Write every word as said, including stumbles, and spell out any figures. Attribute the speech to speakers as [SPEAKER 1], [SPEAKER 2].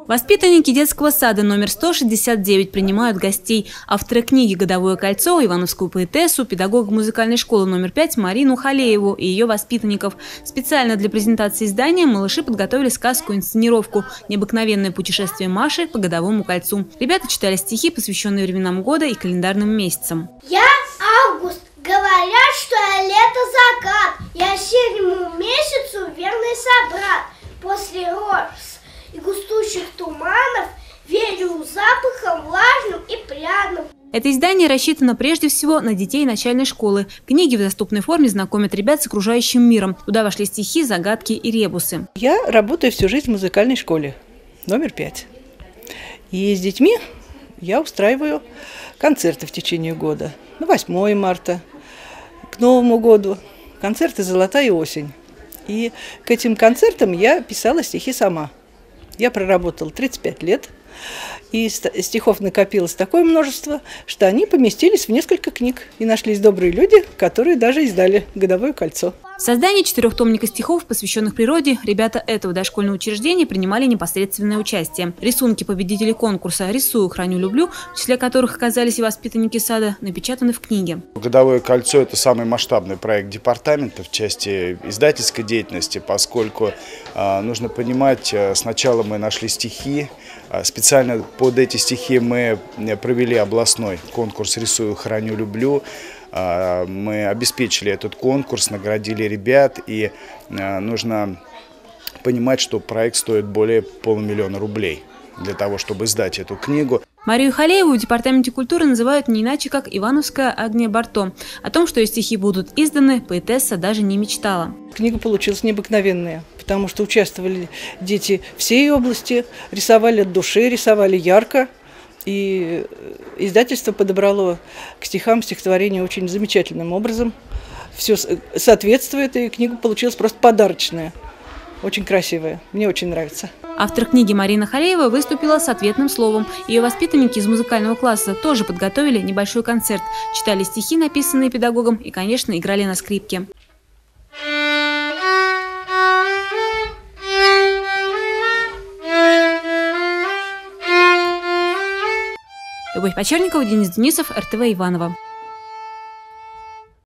[SPEAKER 1] Воспитанники детского сада номер сто шестьдесят девять принимают гостей. Авторы книги «Годовое кольцо», ивановскую поэтессу, педагога музыкальной школы номер пять Марину Халееву и ее воспитанников. Специально для презентации издания малыши подготовили сказку-инсценировку «Необыкновенное путешествие Маши по годовому кольцу». Ребята читали стихи, посвященные временам года и календарным месяцам.
[SPEAKER 2] Я август. Говорят, что я лето закат. Я осеннему месяцу верный собрат. После роз и густущих туманов верю запахом влажным и пряным.
[SPEAKER 1] Это издание рассчитано прежде всего на детей начальной школы. Книги в доступной форме знакомят ребят с окружающим миром. Туда вошли стихи, загадки и ребусы.
[SPEAKER 3] Я работаю всю жизнь в музыкальной школе номер пять. И с детьми я устраиваю концерты в течение года. На восьмое марта, к Новому году. Концерты «Золотая осень». И к этим концертам я писала стихи сама. Я проработала тридцать пять лет, и стихов накопилось такое множество, что они поместились в несколько книг. И нашлись добрые люди, которые даже издали «Годовое кольцо».
[SPEAKER 1] В создании четырехтомника стихов, посвященных природе, ребята этого дошкольного учреждения принимали непосредственное участие. Рисунки победителей конкурса «Рисую, храню, люблю», в числе которых оказались и воспитанники сада, напечатаны в книге.
[SPEAKER 4] «Годовое кольцо» – это самый масштабный проект департамента в части издательской деятельности, поскольку э, нужно понимать, э, сначала мы нашли стихи, э, специально под эти стихи мы провели областной конкурс «Рисую, храню, люблю». Мы обеспечили этот конкурс, наградили ребят, и нужно понимать, что проект стоит более полумиллиона рублей для того, чтобы издать эту книгу.
[SPEAKER 1] Марию Халееву в департаменте культуры называют не иначе, как ивановская Агния Барто. О том, что ее стихи будут изданы, поэтесса даже не мечтала.
[SPEAKER 3] Книга получилась необыкновенная, потому что участвовали дети всей области, рисовали от души, рисовали ярко. И издательство подобрало к стихам стихотворение очень замечательным образом. Все соответствует, и книга получилась просто подарочная. Очень красивая. Мне очень нравится.
[SPEAKER 1] Автор книги Марина Халеева выступила с ответным словом. Ее воспитанники из музыкального класса тоже подготовили небольшой концерт. Читали стихи, написанные педагогом, и, конечно, играли на скрипке. Любовь Почерникова, Денис Денисов, эр тэ вэ Иваново.